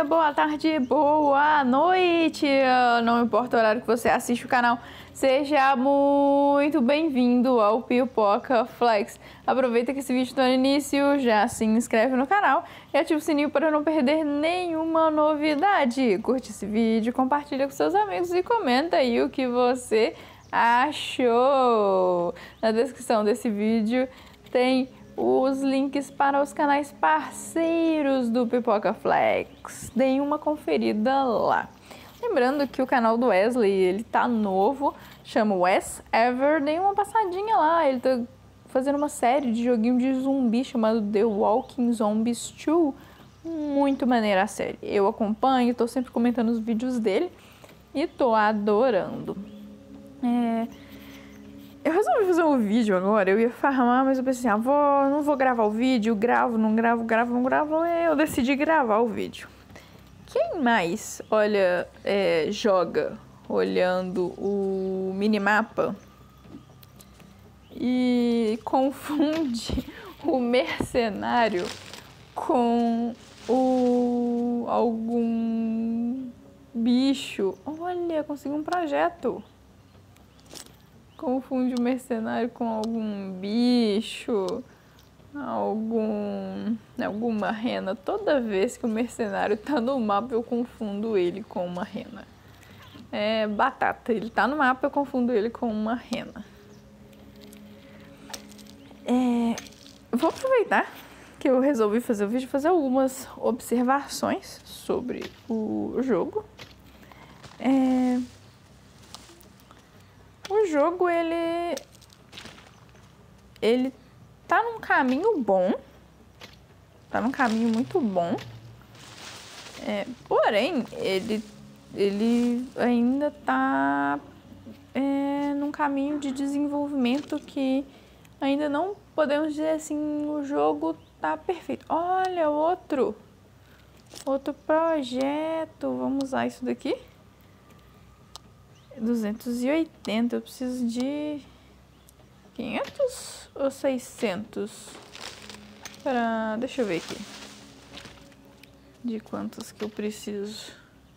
dia, boa tarde, boa noite. Não importa o horário que você assiste o canal, seja muito bem-vindo ao Pipoca Flex. Aproveita que esse vídeo está no início, já se inscreve no canal e ativa o sininho para não perder nenhuma novidade. Curte esse vídeo, compartilha com seus amigos e comenta aí o que você achou. Na descrição desse vídeo tem os links para os canais parceiros do Pipoca Flex. Deem uma conferida lá. Lembrando que o canal do Wesley, ele tá novo, chama Wes Ever. Deem uma passadinha lá, ele tá fazendo uma série de joguinho de zumbi chamado The Walking Zombies 2. Muito maneira a série. Eu acompanho, tô sempre comentando os vídeos dele e tô adorando. Eu resolvi fazer um vídeo agora, eu ia farmar, mas eu pensei assim, não vou gravar o vídeo, gravo, não gravo, gravo, não gravo, eu decidi gravar o vídeo. Quem mais, olha, joga olhando o minimapa e confunde o mercenário com algum bicho? Olha, consegui um projeto. Confunde o mercenário com algum bicho, alguma rena. Toda vez que o mercenário tá no mapa, eu confundo ele com uma rena. É batata, ele tá no mapa, eu confundo ele com uma rena. Vou aproveitar que eu resolvi fazer o vídeo, fazer algumas observações sobre o jogo. O jogo, ele tá num caminho bom, tá num caminho muito bom, porém, ele ainda tá num caminho de desenvolvimento que ainda não podemos dizer assim, o jogo tá perfeito. Olha, outro projeto, vamos usar isso daqui. 280, eu preciso de 500 ou 600? Deixa eu ver aqui. De quantos que eu preciso?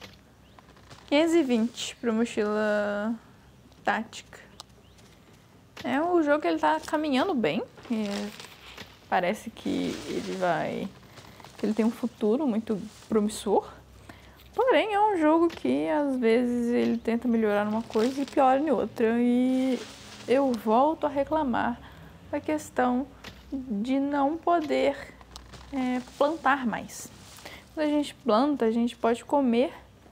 520 para mochila tática. O jogo, ele tá caminhando bem. Parece que ele tem um futuro muito promissor. Porém, é um jogo que, às vezes, ele tenta melhorar numa coisa e piora em outra. E eu volto a reclamar a questão de não poder plantar mais. Quando a gente planta, a gente pode comer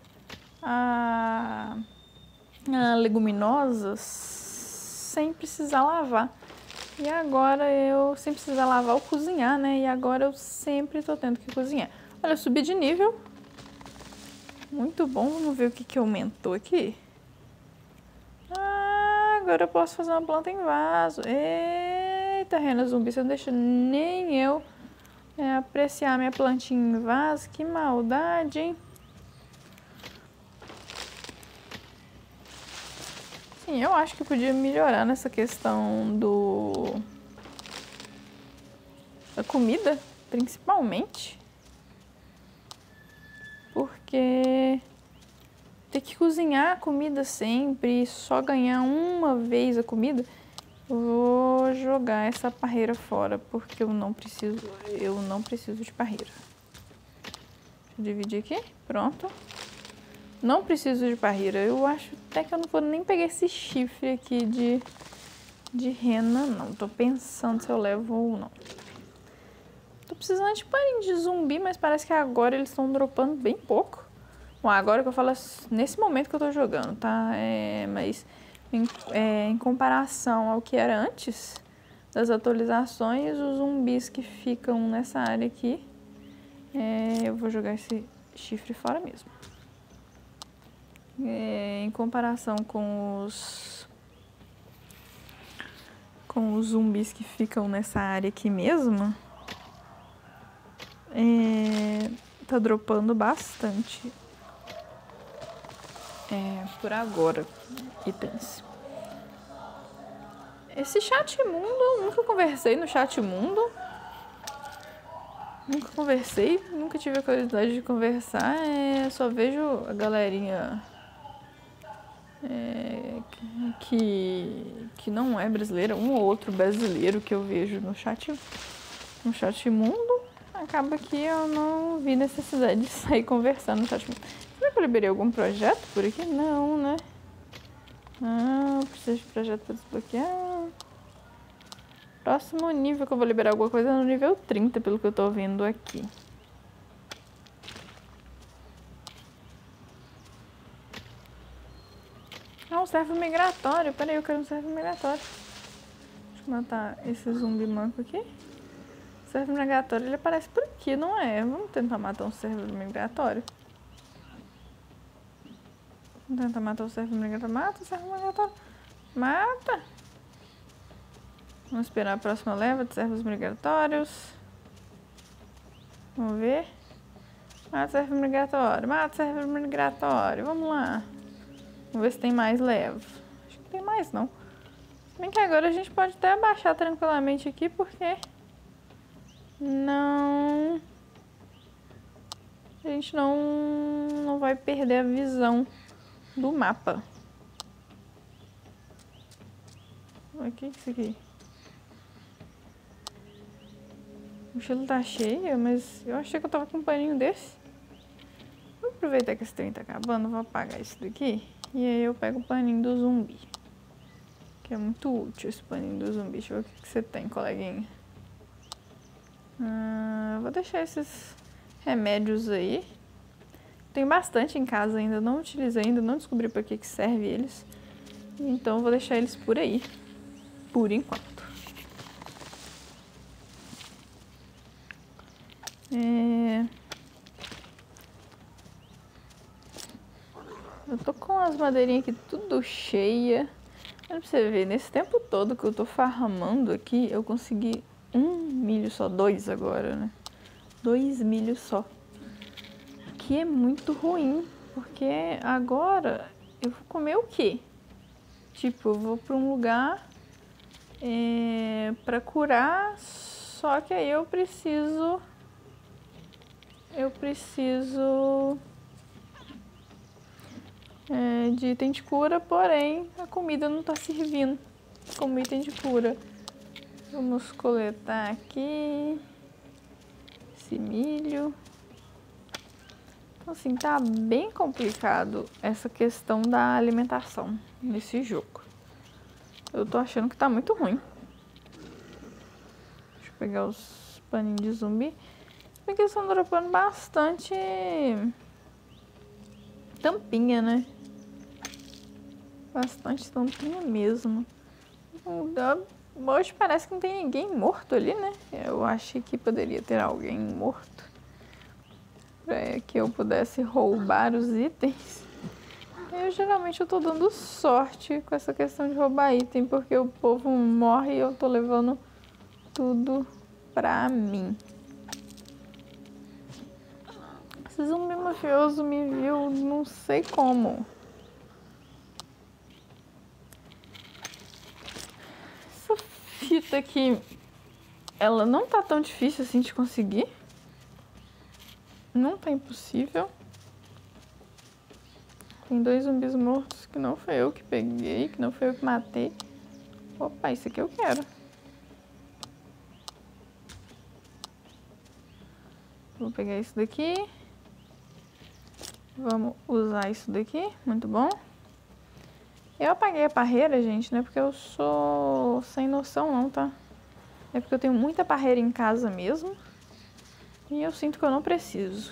a leguminosa sem precisar lavar. E agora sem precisar lavar ou cozinhar, né? E agora eu sempre tô tendo que cozinhar. Olha, eu subi de nível. Muito bom, vamos ver o que aumentou aqui. Agora eu posso fazer uma planta em vaso. Eita, rena zumbi, você não deixa nem eu apreciar minha plantinha em vaso. Que maldade, hein? Sim, eu acho que eu podia melhorar nessa questão da comida, principalmente. Porque ter que cozinhar a comida sempre e só ganhar uma vez a comida, eu vou jogar essa parreira fora, porque eu não preciso de parreira. Deixa eu dividir aqui, pronto. Não preciso de parreira, eu acho até que eu não vou nem pegar esse chifre aqui de rena, não. Tô pensando se eu levo ou não. Tô precisando de paninho de zumbi, mas parece que agora eles estão dropando bem pouco. Bom, agora que eu falo nesse momento que eu tô jogando, tá? Mas em comparação ao que era antes das atualizações, os zumbis que ficam nessa área aqui, eu vou jogar esse chifre fora mesmo. Em comparação com os zumbis que ficam nessa área aqui mesmo, tá dropando bastante por agora itens. Esse chat mundo, eu nunca conversei no chat mundo. Nunca conversei, nunca tive a curiosidade de conversar. Só vejo a galerinha que não é brasileira, um ou outro brasileiro que eu vejo no chat mundo. Acaba que eu não vi necessidade de sair conversando no chat mundo. Será que eu liberei algum projeto por aqui? Não, né? Ah, preciso de projeto para desbloquear. Próximo nível que eu vou liberar alguma coisa é no nível 30, pelo que eu tô vendo aqui. Ah, um servo migratório. Peraí, eu quero um servo migratório. Deixa eu matar esse zumbi manco aqui. O servo migratório, ele aparece por aqui, não é? Vamos tentar matar um servo migratório. Vamos tentar matar o servo migratório. Mata o servo migratório. Mata! Vamos esperar a próxima leva de servos migratórios. Vamos ver. Mata o servo migratório. Mata o servo migratório. Vamos lá. Vamos ver se tem mais leva. Acho que não tem mais, não. Se bem que agora a gente pode até abaixar tranquilamente aqui, porque... Não... A gente não vai perder a visão do mapa. O que é isso aqui? O mochila tá cheia, mas eu achei que eu tava com um paninho desse. Vou aproveitar que esse trem tá acabando, vou apagar isso daqui. E aí eu pego o paninho do zumbi. Que é muito útil esse paninho do zumbi. Deixa eu ver o que você tem, coleguinha. Vou deixar esses remédios aí. Tem bastante em casa ainda, não utilizei ainda, não descobri pra que serve eles. Então vou deixar eles por aí, por enquanto. Eu tô com as madeirinhas aqui tudo cheia. Olha pra você ver, nesse tempo todo que eu tô farmando aqui, eu consegui 1 milho só, 2 agora, né? 2 milhos só. Que é muito ruim, porque agora eu vou comer o quê? Tipo, eu vou pra um lugar pra curar, só que aí eu preciso de item de cura, porém a comida não tá servindo como item de cura. Vamos coletar aqui esse milho. Então, assim, tá bem complicado essa questão da alimentação nesse jogo. Eu tô achando que tá muito ruim. Deixa eu pegar os paninhos de zumbi. Porque eles estão dropando bastante tampinha, né? Bastante tampinha mesmo. Hoje parece que não tem ninguém morto ali, né? Eu achei que poderia ter alguém morto para que eu pudesse roubar os itens. Geralmente eu tô dando sorte com essa questão de roubar item, porque o povo morre e eu tô levando tudo pra mim. Esse zumbi mafioso me viu, não sei como. Essa fita aqui, ela não tá tão difícil assim de conseguir. Não tá impossível. Tem 2 zumbis mortos que não foi eu que peguei, que não foi eu que matei. Opa, isso aqui eu quero. Vou pegar isso daqui. Vamos usar isso daqui, muito bom. Eu apaguei a parreira, gente, não é porque eu sou sem noção não, tá? É porque eu tenho muita parreira em casa mesmo. E eu sinto que eu não preciso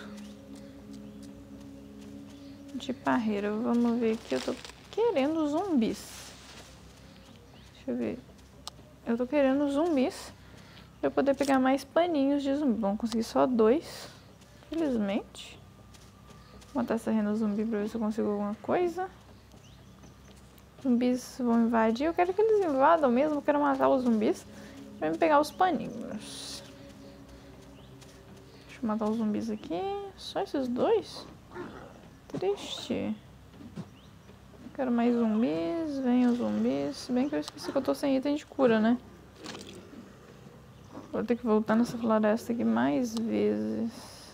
de parreira. Vamos ver aqui, eu tô querendo zumbis. Deixa eu ver. Eu tô querendo zumbis pra eu poder pegar mais paninhos de zumbi. Vamos conseguir só 2, felizmente. Vou matar essa rena zumbi pra ver se eu consigo alguma coisa. Zumbis vão invadir. Eu quero que eles invadam mesmo. Eu quero matar os zumbis pra me pegar os paninhos. Deixa eu matar os zumbis aqui. Só esses 2? Triste. Quero mais zumbis. Venham zumbis. Se bem que eu esqueci que eu tô sem item de cura, né? Vou ter que voltar nessa floresta aqui mais vezes.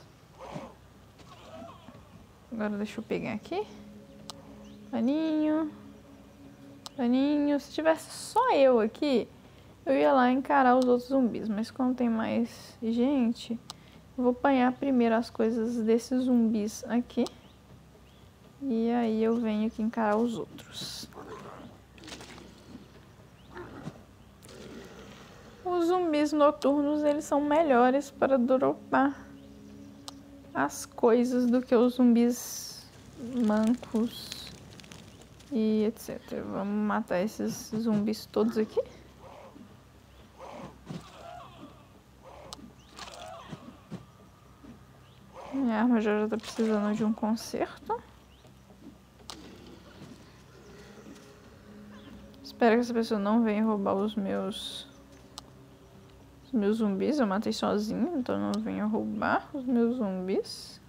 Agora deixa eu pegar aqui. Paninho. Paninho. Se tivesse só eu aqui, eu ia lá encarar os outros zumbis. Mas como tem mais gente, eu vou apanhar primeiro as coisas desses zumbis aqui. E aí eu venho aqui encarar os outros. Os zumbis noturnos, eles são melhores para dropar as coisas do que os zumbis mancos e etc. Vamos matar esses zumbis todos aqui. Minha arma já tá precisando de um conserto. Espero que essa pessoa não venha roubar os meus zumbis. Eu matei sozinho, então não venha roubar os meus zumbis.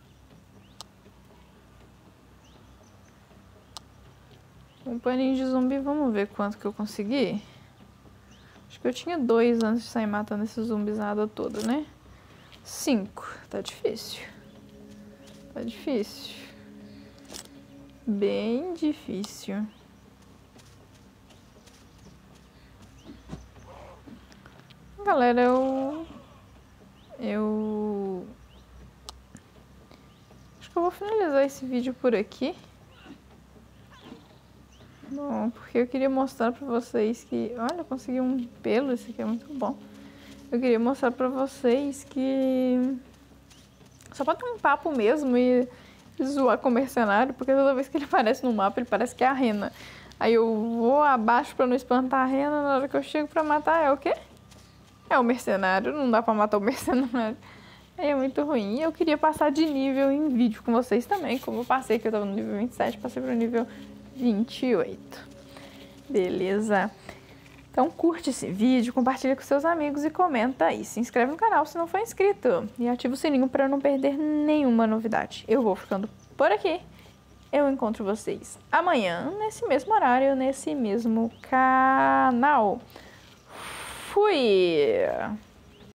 Um paninho de zumbi, vamos ver quanto que eu consegui. Acho que eu tinha 2 antes de sair matando esses zumbizada toda, né? 5. Tá difícil. Tá difícil. Bem difícil. Galera, eu acho que eu vou finalizar esse vídeo por aqui. Bom, porque eu queria mostrar pra vocês que... Olha, eu consegui um pelo, esse aqui é muito bom. Eu queria mostrar pra vocês que... Só pode ter um papo mesmo e zoar com o mercenário, porque toda vez que ele aparece no mapa, ele parece que é a rena. Aí eu vou abaixo pra não espantar a rena, na hora que eu chego pra matar é o quê? É o mercenário, não dá pra matar o mercenário. É muito ruim. E eu queria passar de nível em vídeo com vocês também, como eu passei, que eu tava no nível 27, passei pro nível 28. Beleza? Então curte esse vídeo, compartilha com seus amigos e comenta aí. Se inscreve no canal se não for inscrito. E ativa o sininho para não perder nenhuma novidade. Eu vou ficando por aqui. Eu encontro vocês amanhã, nesse mesmo horário, nesse mesmo canal. Fui!